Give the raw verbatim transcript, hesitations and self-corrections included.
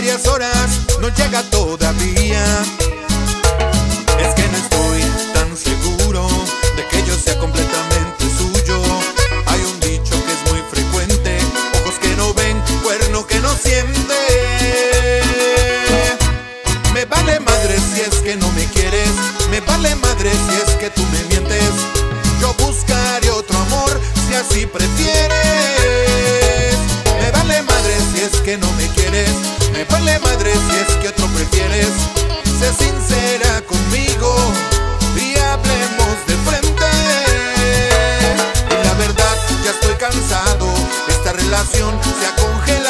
varias horas, no llega todavía. Es que no estoy tan seguro de que yo sea completamente suyo. Hay un dicho que es muy frecuente: ojos que no ven, cuerno que no siente. Me vale madre si es que no me quieres, me vale madre si es que tú me mientes. Yo buscaré otro amor si así prefieres. Me vale madre si es que no me quieres, me vale madre si es que otro prefieres. Sé sincera conmigo y hablemos de frente. Y la verdad, ya estoy cansado, esta relación se ha congelado.